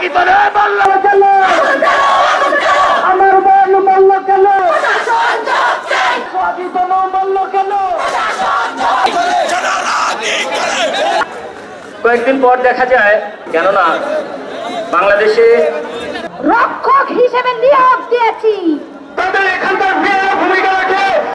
ভিতরে বলল কেন? আমার বোন বলল কেন? বলল কেন? কয়েকদিন পর দেখা যায়, কেননা বাংলাদেশে রক্ষক হিসেবে নিয়োগ দিয়েছি, তাদের এখানকার ভূমিকা রাখে